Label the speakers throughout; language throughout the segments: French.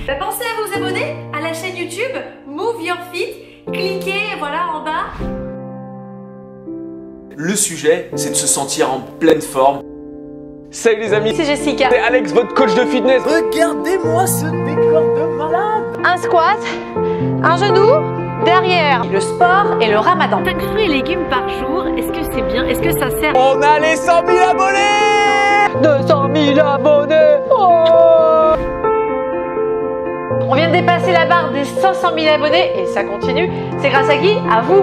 Speaker 1: Pensez à vous abonner à la chaîne YouTube Move Your Fit. Cliquez voilà en bas.
Speaker 2: Le sujet, c'est de se sentir en pleine forme. Salut les amis,
Speaker 1: C'est Jessica.
Speaker 2: c'est Alex, votre coach de fitness.
Speaker 3: Regardez-moi ce décor de malade.
Speaker 1: Un squat, un genou, derrière le sport et le ramadan. 5 fruits et légumes par jour, est-ce que c'est bien? Est-ce que ça sert?
Speaker 2: On a les 100 000 abonnés.
Speaker 3: 200 000 abonnés. Oh,
Speaker 1: On vient de dépasser la barre des 500 000 abonnés et ça continue. C'est grâce à qui? À vous.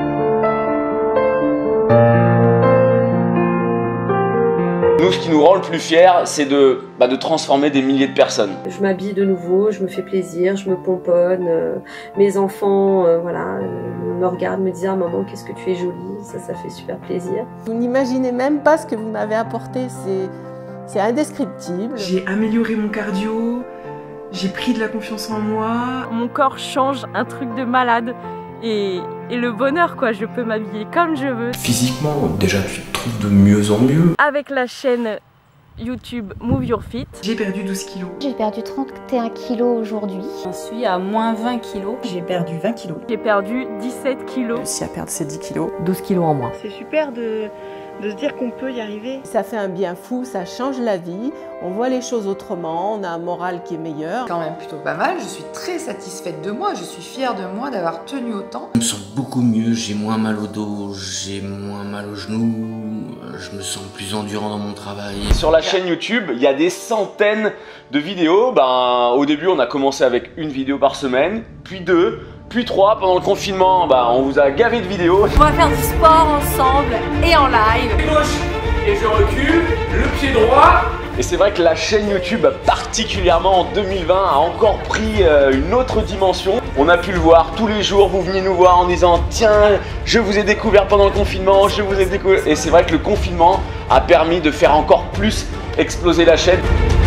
Speaker 2: Nous, ce qui nous rend le plus fiers, c'est de transformer des milliers de personnes.
Speaker 4: Je m'habille de nouveau, je me fais plaisir, je me pomponne. Mes enfants, voilà, me regardent, me disent « Ah maman, qu'est-ce que tu es jolie !» Ça fait super plaisir.
Speaker 3: vous n'imaginez même pas ce que vous m'avez apporté, c'est indescriptible.
Speaker 5: J'ai amélioré mon cardio, j'ai pris de la confiance en moi.
Speaker 6: Mon corps change, un truc de malade. Et le bonheur, quoi, je peux m'habiller comme je veux.
Speaker 7: Physiquement, déjà tu te trouves de mieux en mieux.
Speaker 6: Avec la chaîne YouTube Move Your Fit.
Speaker 5: J'ai perdu 12 kilos.
Speaker 8: J'ai perdu 31 kilos aujourd'hui.
Speaker 9: J'en suis à moins 20 kilos.
Speaker 10: J'ai perdu 20 kilos.
Speaker 6: J'ai perdu 17 kilos.
Speaker 10: J'ai réussi à perdre ces 10 kilos.
Speaker 3: 12 kilos en moins.
Speaker 10: C'est super de se dire qu'on peut y arriver.
Speaker 3: Ça fait un bien fou, ça change la vie, on voit les choses autrement, on a un moral qui est meilleur.
Speaker 9: Quand même plutôt pas mal, je suis très satisfaite de moi, je suis fière de moi d'avoir tenu autant.
Speaker 7: Je me sens beaucoup mieux, j'ai moins mal au dos, j'ai moins mal aux genoux, je me sens plus endurant dans mon travail.
Speaker 2: Sur la chaîne YouTube, il y a des centaines de vidéos. Au début, on a commencé avec une vidéo par semaine, puis 2, puis 3. Pendant le confinement, on vous a gavé de vidéos.
Speaker 1: On va faire du sport ensemble et en live.
Speaker 2: Gauche et je recule, le pied droit. Et c'est vrai que la chaîne YouTube, particulièrement en 2020, a encore pris une autre dimension. On a pu le voir tous les jours, vous veniez nous voir en disant « Tiens, je vous ai découvert pendant le confinement, je vous ai découvert ». Et c'est vrai que le confinement a permis de faire encore plus exploser la chaîne.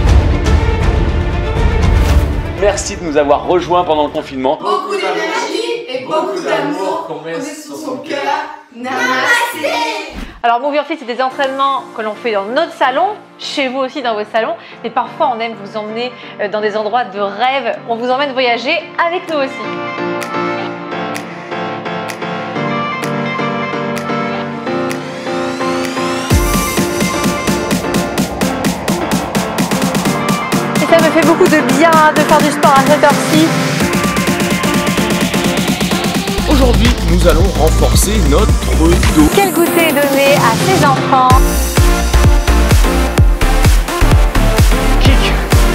Speaker 2: Merci de nous avoir rejoints pendant le confinement.
Speaker 9: Beaucoup d'énergie et beaucoup d'amour qu'on met sur son cœur. Namasté.
Speaker 1: Alors Move Your Fit, c'est des entraînements que l'on fait dans notre salon, chez vous aussi dans vos salons, mais parfois on aime vous emmener dans des endroits de rêve. On vous emmène voyager avec nous aussi. Et ça me fait beaucoup de bien de faire du sport à cette heure-ci.
Speaker 2: Aujourd'hui, nous allons renforcer notre dos.
Speaker 1: Quel goûter donner à ses enfants?
Speaker 2: Kick.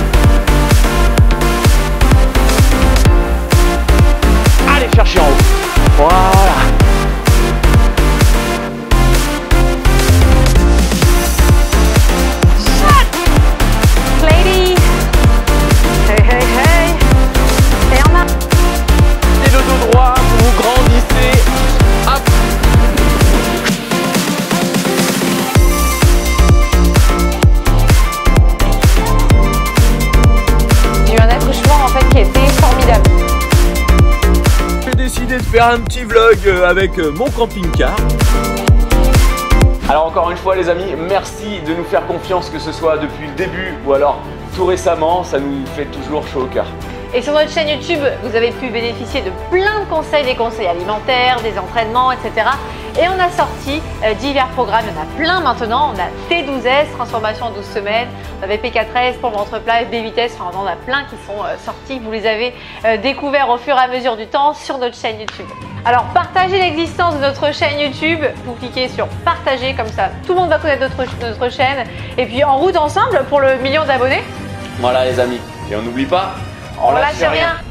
Speaker 2: Allez chercher en haut. Voilà.
Speaker 1: Lady. Hey, hey, hey. Et en main.
Speaker 2: Et le dos droit, vous grandissez. Hop.
Speaker 1: J'ai eu un accouchement en fait qui était formidable.
Speaker 2: J'ai décidé de faire un petit vlog avec mon camping-car. Alors encore une fois les amis, merci de nous faire confiance, que ce soit depuis le début ou alors tout récemment, ça nous fait toujours chaud au cœur.
Speaker 1: Et sur notre chaîne YouTube, vous avez pu bénéficier de plein de conseils, des conseils alimentaires, des entraînements, etc. Et on a sorti divers programmes, il y en a plein maintenant. On a T12S, transformation en 12 semaines, on avait P4S pour ventre plat, FB vitesse, enfin on en a plein qui sont sortis. Vous les avez découverts au fur et à mesure du temps sur notre chaîne YouTube. Alors partagez l'existence de notre chaîne YouTube, vous cliquez sur partager, comme ça tout le monde va connaître notre chaîne. Et puis en route ensemble pour le 1 million d'abonnés.
Speaker 2: Voilà les amis, et on n'oublie pas, on lâche rien.